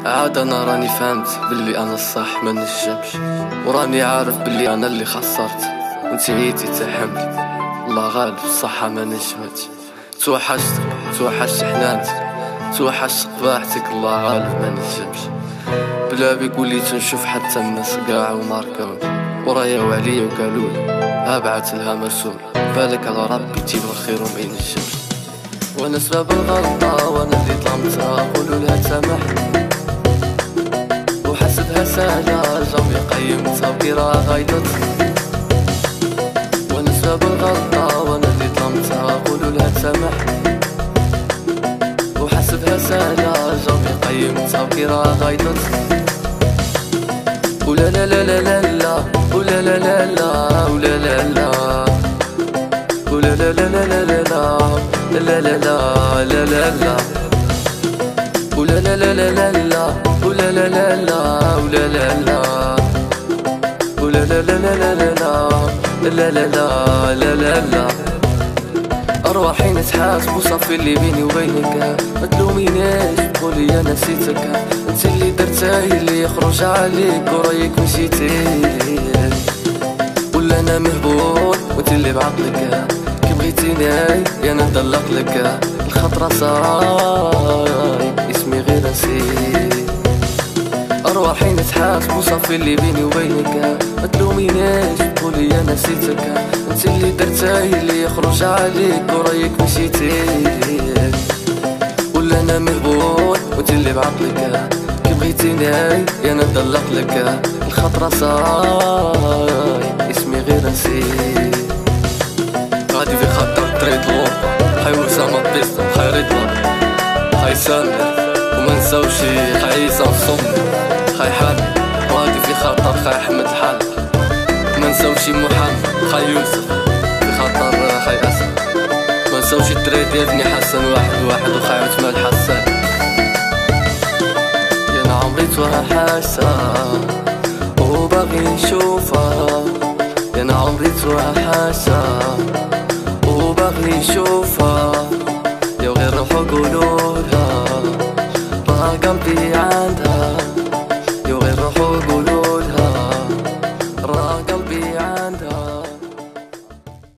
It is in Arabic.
عاد انا راني فهمت باللي انا الصح ما نجمش، وراني عارف باللي انا اللي خسرت وانتي عيتي تحمل. الله غالب الصحة ما نجمتش. توحشت حنانتك، توحشت قباحتك. الله غالب ما نجمش. بلا بيك وليت نشوف حتى الناس قاع وماركون ورايا وعليا وقالولي ابعت لها مرسول. بالك على ربي تيبغى خير وما ينجمش. وانا سبب الغلطة وانا اللي ظلمتها، قولوا لها تسامحني وحسبها سهلة. جاو يقيمتها وكي راها غايضت. وانا سبب الغلطة وانا اللي ظلمتها، قولوا لها تسامحني وحسبها سهلة. جاو يقيمتها وكي راها غايضت. ولا لا لا لا لا لا ولا لا لا لا ولا لا لا ولا لا لا لا لا لا لا لا لا لا لا لا ولا لا لا لا لا لا ولا لا لا لا ولا لا لا ولا لا لا لا لا لا لا لا لا لا لا. أرواحي نتحاسب وصافي اللي بيني وبينك. ما تلومينيش تقولي أنا نسيتك، انت اللي درتي اللي يخرج عليك ورايك مشيتي. ولا أنا مهبول وانت اللي بعقلك، كي بغيتيني يا أنا ندلق لك. الخطرة صاي اسمي غير نسيت. أرواحي نتحاسب وصافي اللي بيني وبينك. ما تلومينيش تقولي أنا نسيتك، انت اللي درتي اللي يخرج عليك ورايك مشيتي. ولا أنا مهبول وانت اللي بعقلك، كي بغيتيني يا أنا ندلق لك. الخطرة صاي اسمي غير نسيت. غادي في خطر تريد الغربة، خاي وسام الطيست خير يطلع، خاي سامي وما نساوش خاي عيسى وصمي، خاي حامي غادي في خطر، خاي أحمد الحال ما نساوش محمد، خاي يوسف في خطر، خاي أسد ما نساوش التريد يا ابني حسن واحد وخاي عثمان حسن. يا أنا عمري توحشها وباغي نشوفها، يا أنا عمري توحشها وباغي نشوفها. يا غير روحو قولولها راه قلبي